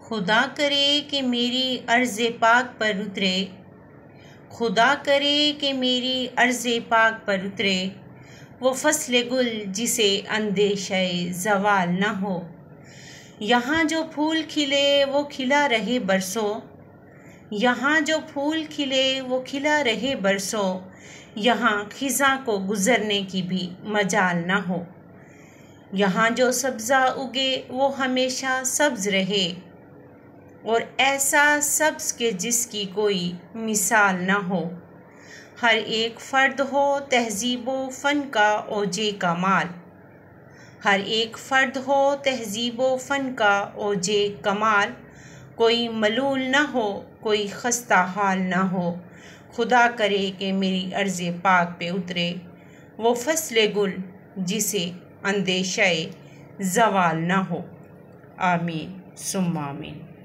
खुदा करे कि मेरी अर्ज़ पाक पर उतरे, खुदा करे कि मेरी अर्ज़ पाक पर उतरे वो फ़स्ल गुल जिसे अंदेशे ज़वाल न हो। यहाँ जो फूल खिले वो खिला रहे बरसों, यहाँ जो फूल खिले वो खिला रहे बरसों, यहाँ ख़िज़ां को गुज़रने की भी मजाल न हो। यहाँ जो सब्ज़ा उगे वो हमेशा सब्ज़ रहे, और ऐसा सब्ज़ के जिसकी कोई मिसाल न हो। हर एक फ़र्द हो तहज़ीब व फ़न का ओजे कमाल, हर एक फ़र्द हो तहज़ीब व फ़न का ओजे कमाल। कोई मलूल न हो, कोई खस्ता हाल न हो। खुदा करे कि मेरी अर्ज़ पाक पे उतरे वो फ़स्ल गुल जिसे अंदेशे ज़वाल न हो। आमीन सुम्मा आमीन।